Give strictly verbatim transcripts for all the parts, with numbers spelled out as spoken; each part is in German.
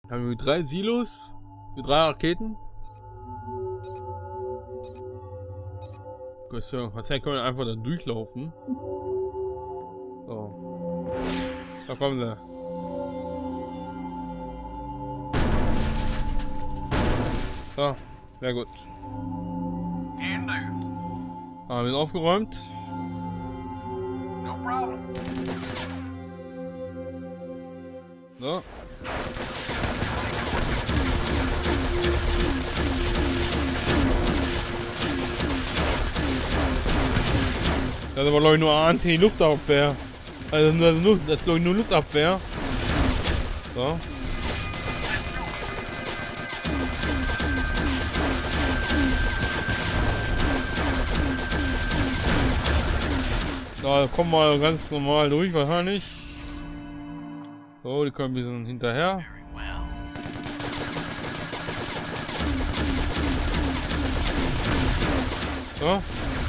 Haben wir drei Silos? Für drei Raketen? Gut, so. Wahrscheinlich können wir einfach da durchlaufen. So. Da kommen sie. So, sehr gut. Ah, wir sind aufgeräumt. No problem. So. Das ist aber glaube ich nur Anti-Luftabwehr. Also nur, nur, das ist glaube ich nur Luftabwehr. So. Da kommen wir ganz normal durch, wahrscheinlich. So, die kommen ein bisschen hinterher. So.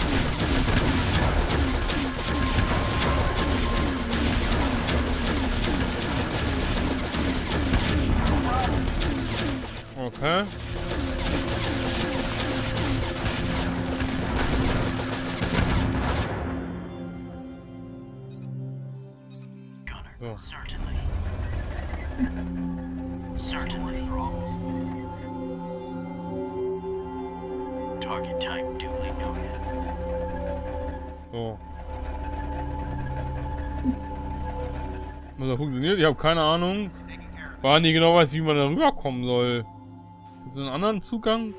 Okay. So. Certainly. Certainly. Target type duly noted. So. Was da funktioniert? Ich habe keine Ahnung. Weil ich nicht genau weiß, wie man da rüberkommen soll. Ist das einen anderen Zugang?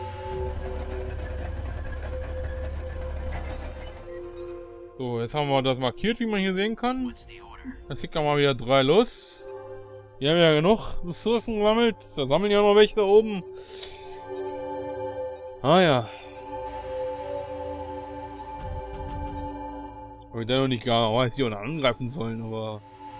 So, jetzt haben wir das markiert, wie man hier sehen kann. Jetzt schicken wir mal wieder drei los. Wir haben ja genug Ressourcen gesammelt. Da sammeln ja noch welche da oben. Ah ja. Aber ich da noch nicht gar weiß, wie wir angreifen sollen, aber.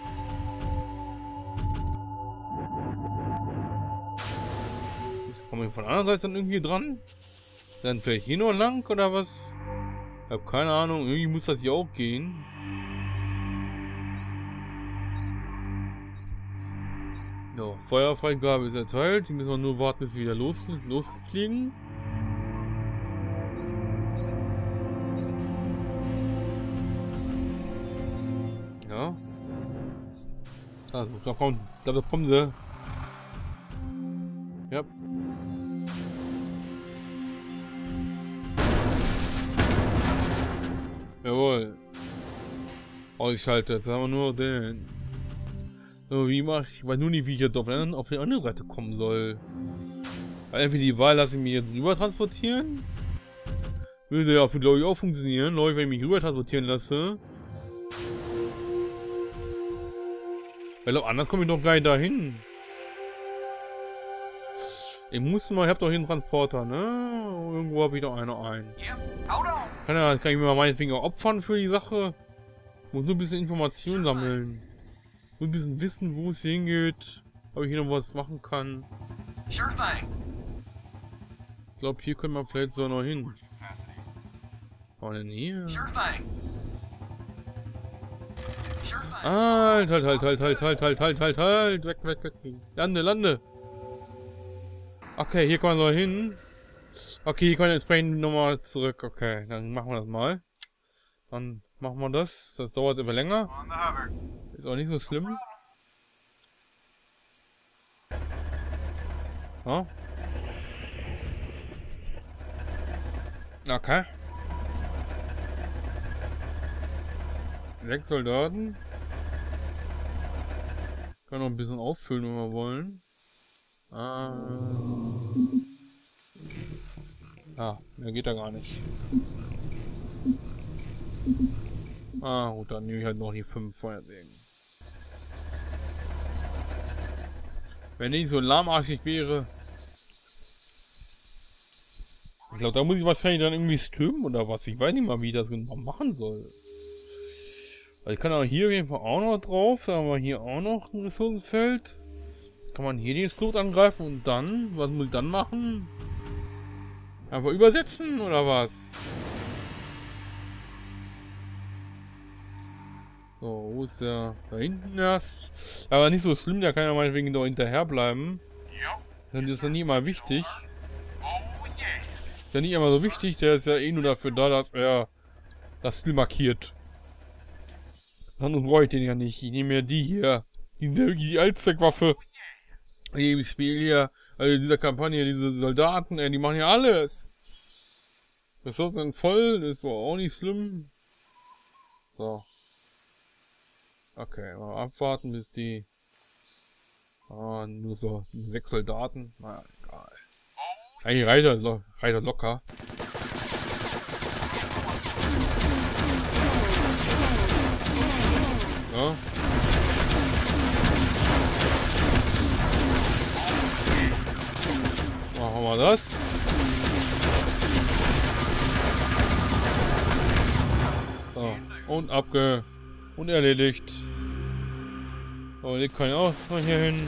Jetzt kommen wir von der anderen Seite dann irgendwie dran. Dann vielleicht hier noch lang oder was? Ich habe keine Ahnung, irgendwie muss das hier auch gehen. Ja, Feuerfreigabe ist erteilt. Die müssen wir nur warten, bis wir wieder los, losfliegen. Ja. Also, da kommt, da kommen sie. Ja. Jawohl. Ausschaltet. Jetzt haben wir nur den. So, wie mach ich? Ich weiß nur nicht, wie ich jetzt auf die, auf die andere Seite kommen soll. Weil entweder die Wahl lasse ich mich jetzt rüber transportieren. Würde ja, glaube ich, auch funktionieren. Leute, wenn ich mich rüber transportieren lasse. Weil anders komme ich doch gar nicht dahin. Ich muss mal, ich habe doch hier einen Transporter, ne? Irgendwo habe ich doch einer ein. Kann, ja, kann ich mir mal meinetwegen auch opfern für die Sache. Muss nur ein bisschen Informationen sammeln. Nur ein bisschen wissen, wo es hingeht. Ob ich hier noch was machen kann. Ich glaube, hier können wir vielleicht so noch hin. Oh, in der Nähe. Halt, halt, halt, halt, halt, halt, halt, halt, halt, halt. Weg, weg, weg. Lande, lande. Okay, hier kann man so hin. Okay, hier kann ich entsprechend nochmal zurück. Okay, dann machen wir das mal. Dann machen wir das. Das dauert immer länger. Ist auch nicht so schlimm. Ja. Okay. Sechs Soldaten. Können noch ein bisschen auffüllen, wenn wir wollen. Ah. Ah, mehr geht da gar nicht. Ah, gut, dann nehme ich halt noch die fünf Feuersägen. Wenn ich so lahmarschig wäre. Ich glaube, da muss ich wahrscheinlich dann irgendwie stürmen oder was. Ich weiß nicht mal, wie ich das genau machen soll. Also ich kann auch hier auf jeden Fall auch noch drauf. Da haben wir hier auch noch ein Ressourcenfeld. Kann man hier den Slot angreifen und dann? Was muss ich dann machen? Einfach übersetzen oder was? So, wo ist der? Da hinten erst. Aber nicht so schlimm, der kann ja meinetwegen doch hinterher bleiben. Das ist ja nie mal wichtig. Ist ja nicht immer so wichtig, der ist ja eh nur dafür da, dass er das Ziel markiert. Sonst brauche ich den ja nicht. Ich nehme mir die hier. Die, die Allzweckwaffe. In dem Spiel hier, also dieser Kampagne, diese Soldaten, ey, die machen ja alles. Ressourcen sind voll, das war auch nicht schlimm. So. Okay, mal abwarten, bis die... Ah, nur so sechs Soldaten. Naja, egal. Eigentlich reicht das, lo reicht das locker. Ja. Machen wir das. So, und abge... und erledigt. So, den kann ich auch mal hier hin.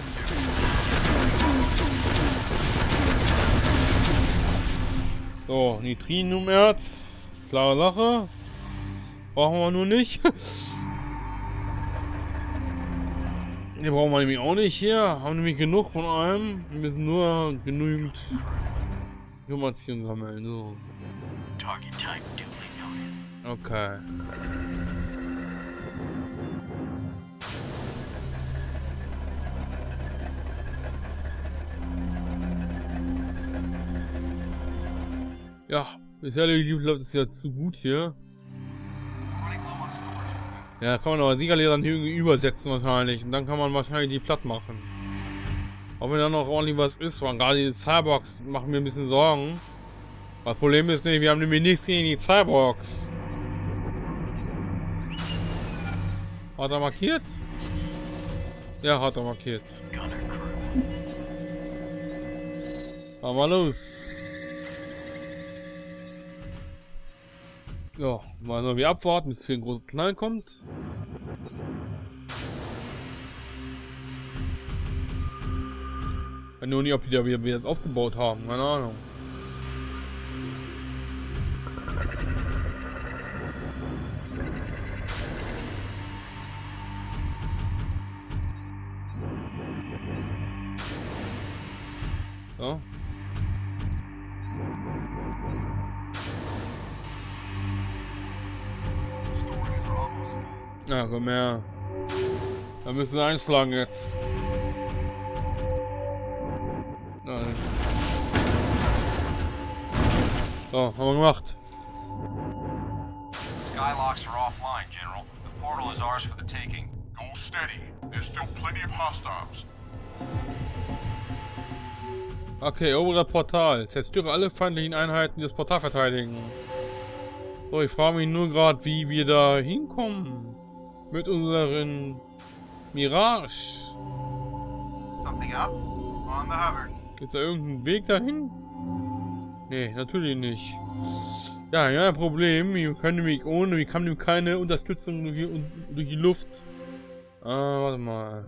So, Nitriniumerz. Klare Sache. Brauchen wir nur nicht. Die brauchen wir nämlich auch nicht hier. Haben nämlich genug von allem. Wir müssen nur genügend Informationen sammeln. So. Okay. Ja, bisher läuft es ja zu gut hier. Ja, kann man aber sicherlich dann irgendwie übersetzen wahrscheinlich. Und dann kann man wahrscheinlich die platt machen. Auch wenn da noch ordentlich was ist, weil gerade die Cyborgs machen mir ein bisschen Sorgen. Das Problem ist nicht, wir haben nämlich nichts gegen die Cyborgs. Hat er markiert? Ja, hat er markiert. Fahren wir los. Ja, mal nur wie abwarten, bis hier ein großer Knall kommt. Ich weiß nur nicht, ob die da wieder, wieder das aufgebaut haben, keine Ahnung. So. Ja, komm her. Da müssen wir einschlagen jetzt. Nein. So, haben wir gemacht. The Skylocks are offline, General. The portal is ours for the taking. Go steady. There's still plenty of hostiles. Okay, oberer Portal. Zerstöre alle feindlichen Einheiten, die das Portal verteidigen. So, ich frage mich nur gerade, wie wir da hinkommen. Mit unseren Mirage. Something up? On the hover. Ist da irgendein Weg dahin? Nee, natürlich nicht. Ja, ja, Problem. Wir können nämlich ohne, wir haben nämlich keine Unterstützung durch die, durch die Luft. Ah, warte mal.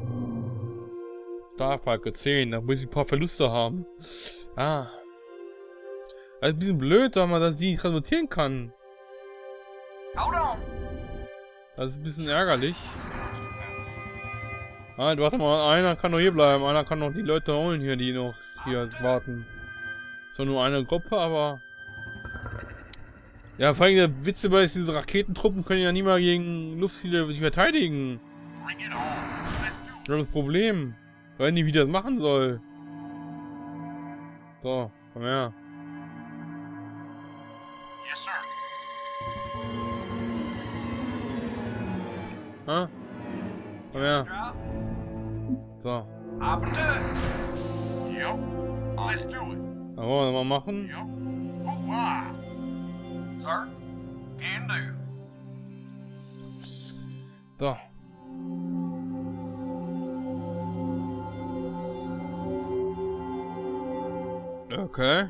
Starfalke zehn, da muss ich ein paar Verluste haben. Ah. Das ist ein bisschen blöd, weil man das nicht transportieren kann. Hold on. Das ist ein bisschen ärgerlich. Halt, warte mal, einer kann noch hier bleiben, einer kann noch die Leute holen hier, die noch hier warten. Zwar nur eine Gruppe, aber... Ja, vor allem der Witz dabei ist, diese Raketentruppen können ja nie mal gegen Luftziele die verteidigen. Das ist das Problem. Ich weiß nicht, wie das machen soll. So, komm her. Yes, sir. Ha? Komm her. So. Up and do it. Yep. Let's do it. Dann wollen wir mal machen. Yep. Hoorah. Sir, can do. So. Okay.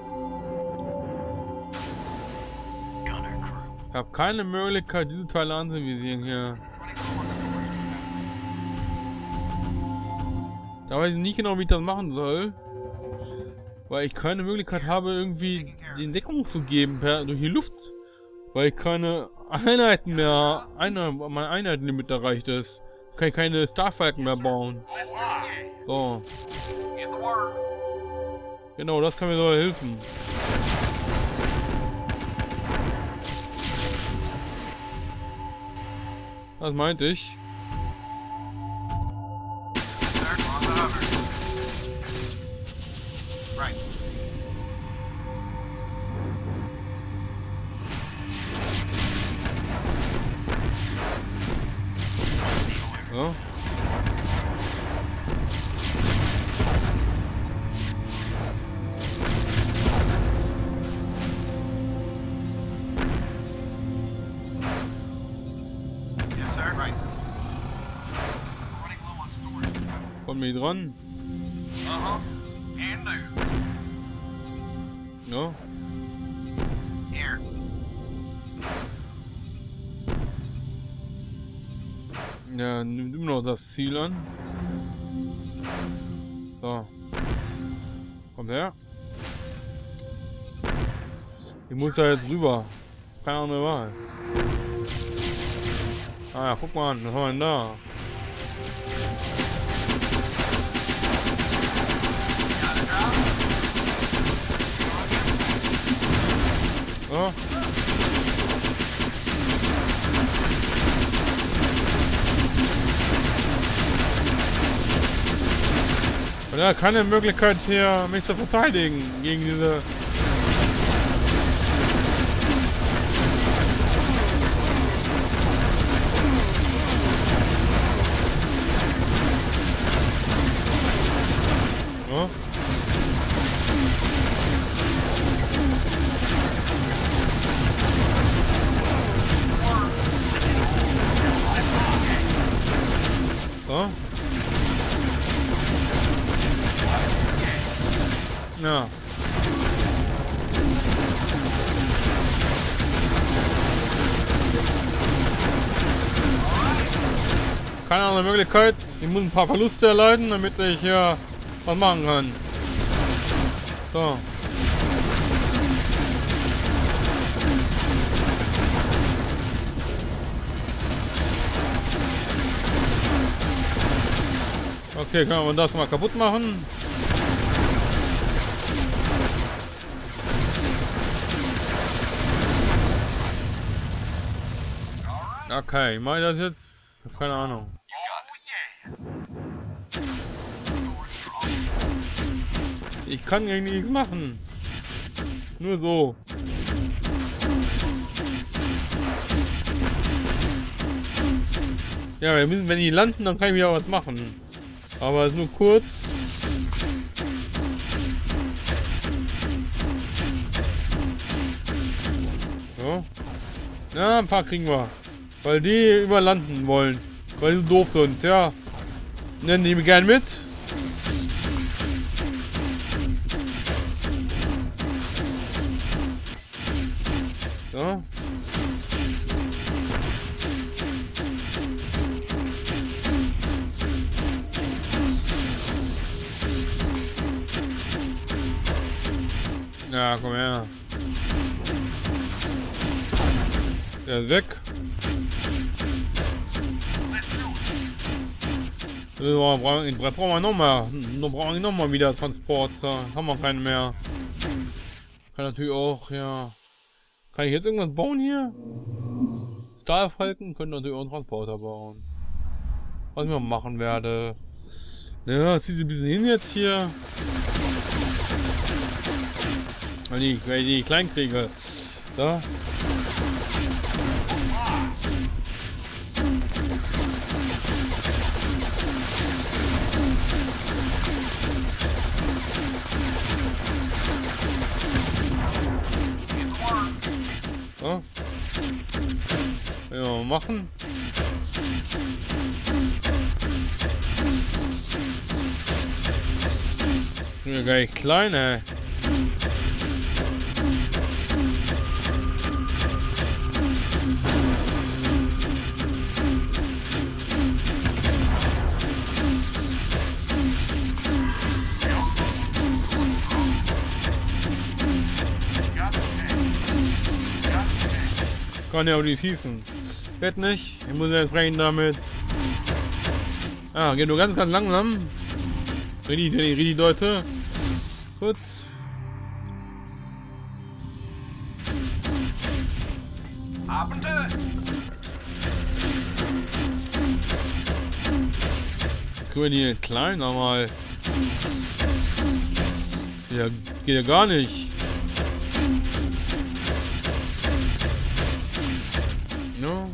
Ich habe keine Möglichkeit, diese Teile anzuvisieren hier. Da weiß ich nicht genau, wie ich das machen soll. Weil ich keine Möglichkeit habe, irgendwie die Deckung zu geben per, durch die Luft. Weil ich keine Einheiten mehr, eine, mein Einheitenlimit erreicht ist. Kann ich keine Starfalken mehr bauen. So. Get the word. Genau, das kann mir so helfen. Das meinte ich. Sir, on the hover. Right. Ja. Yes, sir. Right. Running low on storage. Kommt mir dran. Uh-huh. And do. Ja. Here. Ja, nimmt immer noch das Ziel an. So. Kommt her. Ich muss da jetzt rüber. Keine andere Wahl. Ah ja, guck mal an, was haben wir denn da? So. Und ja, keine Möglichkeit hier mich zu verteidigen gegen diese. So. So. Ja. Keine andere Möglichkeit. Ich muss ein paar Verluste erleiden, damit ich hier was machen kann. So. Okay, können wir das mal kaputt machen. Okay, ich meine das jetzt? Keine Ahnung. Ich kann gegen nichts machen. Nur so. Ja, wir müssen, wenn die landen, dann kann ich wieder was machen. Aber nur kurz. So. Ja, ein paar kriegen wir. Weil die überlanden wollen. Weil sie doof sind, ja. Nennen die mich gern mit. So. Ja, komm her. Der ist weg. So, brauchen wir noch mal. Noch brauchen wir noch mal wieder Transport. Da haben wir keinen mehr. Kann natürlich auch, ja. Kann ich jetzt irgendwas bauen hier? Starfalken können natürlich auch einen Transporter bauen. Was ich mal machen werde. Ja, zieht sie ein bisschen hin jetzt hier. Wenn ich, wenn ich die klein kriege. So. So. Ja, machen. Ich bin ja gar nicht klein, ey. Kann ja auch die schießen. Geht nicht. Ich muss jetzt sprechen damit. Ah, geht nur ganz, ganz langsam. Richtig, richtig, richtig, Leute. Gut. Hop into it. Können wir die klein nochmal? Ja, geht ja gar nicht. No.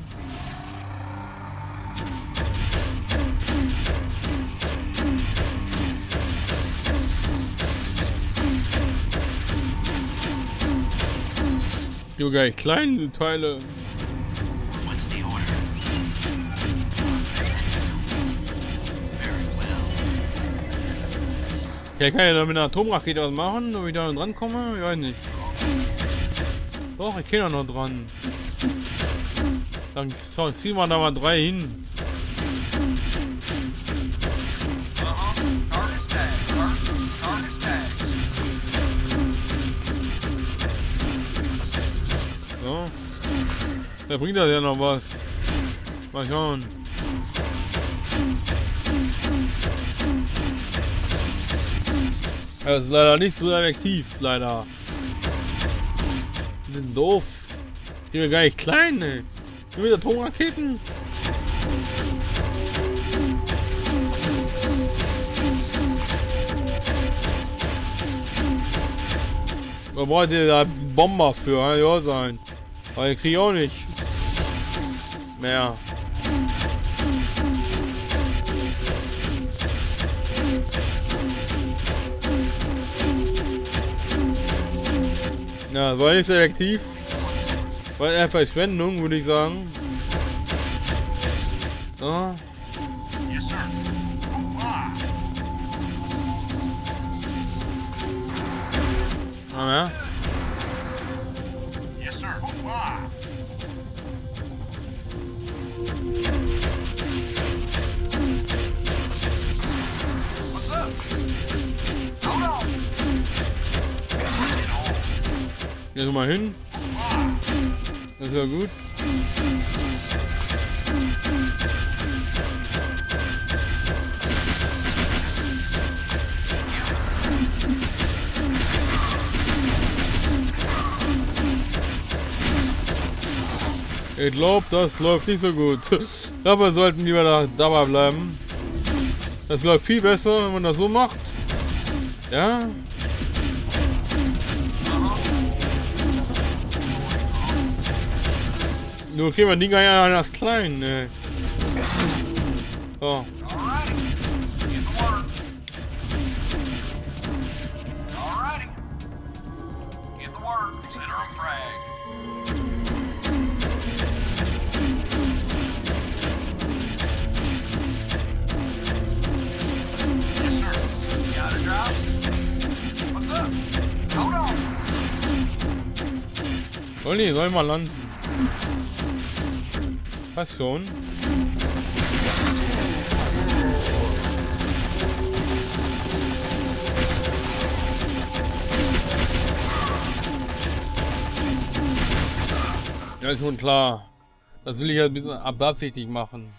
Jo, geil, kleine Teile. What's the order? Very well. Ja, kann ja da mit einer Atomrakete was machen, ob ich da dran komme? Ich weiß nicht. Doch, ich kann ja noch dran. Dann so, ziehen wir da mal drei hin. Uh-huh. Target's tagged. Target- Target's tagged. So. Da bringt das ja noch was. Mal schauen. Das ist leider nicht so effektiv, leider. Die sind doof. Die sind gar nicht klein, ey. Nur mit Atomraketen. Da braucht ihr da Bomber für, ja sein. Aber ich kriege auch nicht mehr. Ja, das war nicht selektiv. War eher Verschwendung, würde ich sagen. Ja. Yes, sir. Hoopla! Ah, ja. Yes, sir. Hoopla! What's up? Hold on. Jetzt mal hin. Das ist ja gut. Ich glaube, das läuft nicht so gut. Dabei sollten wir da dabei bleiben. Das läuft viel besser, wenn man das so macht. Ja. Nur kriegen wir die Dinger ja das klein, ne? So. Alrighty. Get to work. Alrighty. Get to work. Center of frag. Yes, sir. Got a drop? What's up? Hold on. Olli, soll ich mal landen? Passt schon. Ja, ist schon klar. Das will ich ja ein bisschen absichtlich machen.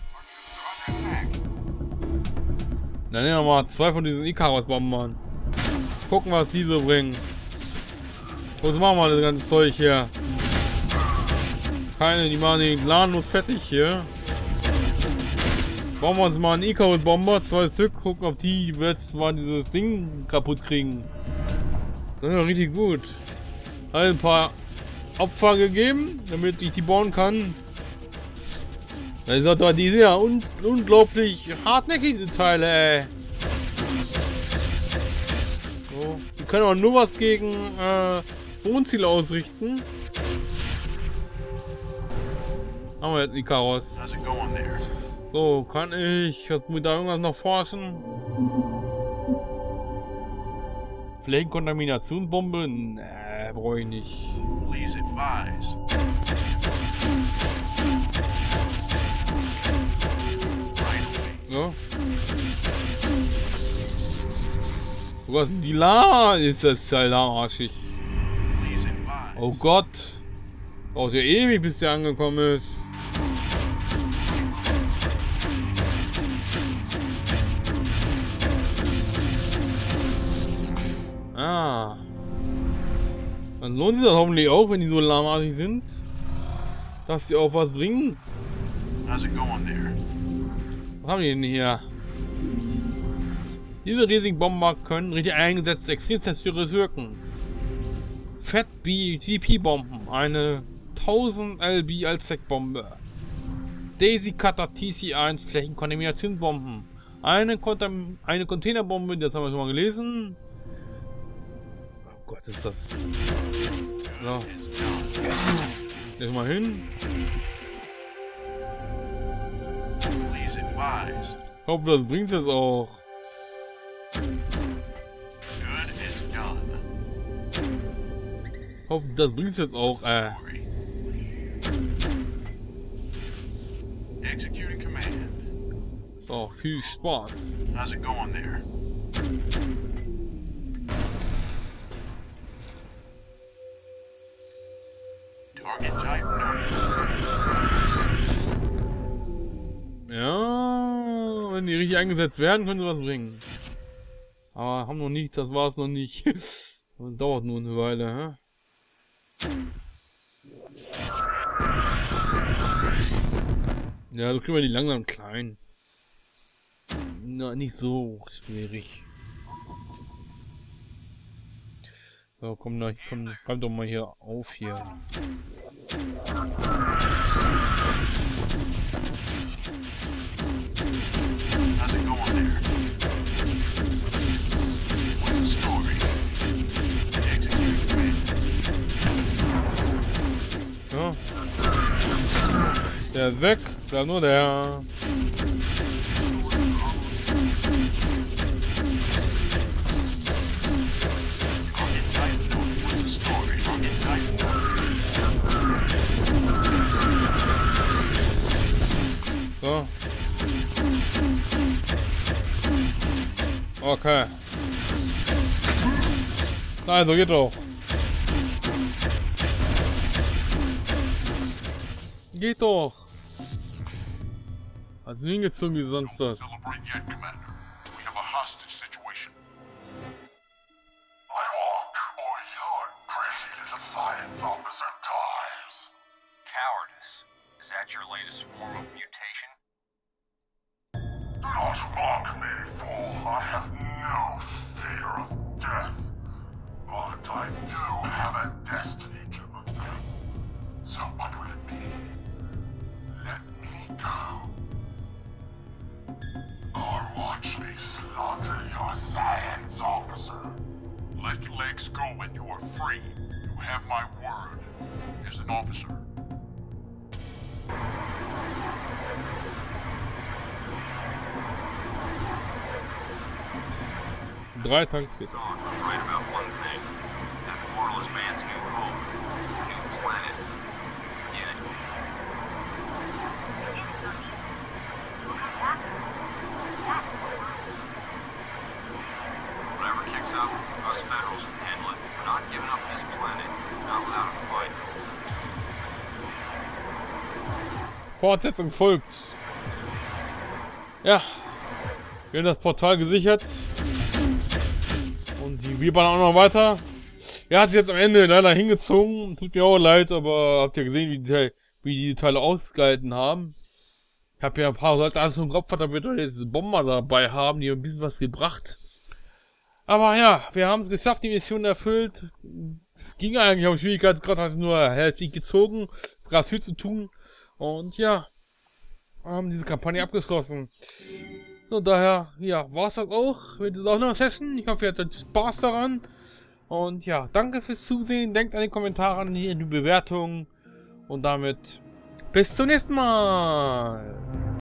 Dann nehmen wir mal zwei von diesen Icarus-Bombern. Gucken, was die so bringen. Was machen wir das ganze Zeug hier? Keine, die machen den gnadenlos fertig hier. Bauen wir uns mal einen Icarus-Bomber, zwei Stück, gucken, ob die jetzt mal dieses Ding kaputt kriegen. Das ist ja richtig gut. Also ein paar Opfer gegeben, damit ich die bauen kann. Das ist doch die sehr un unglaublich hartnäckig, diese Teile, ey. So. Die können auch nur was gegen äh, Wohnziele ausrichten. Haben wir jetzt Icarus. How's it going there? So, kann ich mit da irgendwas noch forschen? Flächenkontaminationsbombe? Nee, brauche ich nicht. Please advise. Right away. Ja. Was denn die La? Ist das ja arschig. Please advise. Oh Gott. Braucht ja ewig, bis der angekommen ist. Ah. Dann lohnt sich das hoffentlich auch, wenn die so lahmartig sind, dass sie auch was bringen. How's it going there? Was haben die denn hier? Diese riesigen Bomber können richtig eingesetzt extrem zerstörerisch wirken. Fat B T P-Bomben, eine tausend L B Allzweckbombe. Daisy Cutter T C eins Flächenkontaminationsbomben. Eine, Kontam eine Containerbombe, das haben wir schon mal gelesen. Oh Gott, ist das... So. Leg mal hin. Please advise. Ich hoffe, das bringt jetzt auch. Good is done. Ich hoffe, das bringt jetzt auch. Äh. Story. Executing command. So, viel Spaß. How's it going there? Target type noted. Ja, wenn die richtig eingesetzt werden, können sie was bringen. Aber haben noch nicht, das war es noch nicht. Das dauert nur eine Weile, hä? Ja, so kriegen wir die langsam klein. Na, nicht so schwierig. So, komm da, komm, bleib doch mal hier auf hier. How's it going there? What's the story? Executing command. Ja. Der ist weg, bleibt nur der. Target type noted. What's the story? Target type noted. So. Okay. Also geht doch. Geht doch. Also hingezogen wie sonst was. Celebrate yet, Commander. We have a hostage situation. My walk, or your pretty little science officer dies. Cowardice. Is that your latest form of mutation? Do not mock me, fool. I have no fear of death. But I do have a destiny to fulfill. So what will it be? Let me go. Or watch me slaughter your science officer. Let legs go when you are free. You have my word as an officer. Drei Tage später. Thought was right about one thing. That portal is man's new home. New planet. Get it? Beginnings are easy. What comes after? That is what lies. Whatever kicks up, us Federals can handle it. We're not giving up this planet. Not without a fight. Fortsetzung folgt. Ja. Wir haben das Portal gesichert. Und die wir bauen auch noch weiter. Ja, hat sich jetzt am Ende leider hingezogen. Tut mir auch leid, aber habt ihr gesehen, wie die, Teile, wie die Teile ausgehalten haben. Ich habe ja ein paar Leute alles im Kopf, da wird jetzt Bomber dabei haben, die haben ein bisschen was gebracht. Aber ja, wir haben es geschafft, die Mission erfüllt. Ging eigentlich auf Schwierigkeitsgrad, hat es nur hälftig gezogen. Gab viel zu tun. Und ja, haben diese Kampagne abgeschlossen. Und daher, ja, war es das auch mit dieser neuen Session. Ich hoffe, ihr hattet Spaß daran. Und ja, danke fürs Zusehen. Denkt an die Kommentare, an die Bewertungen. Und damit bis zum nächsten Mal.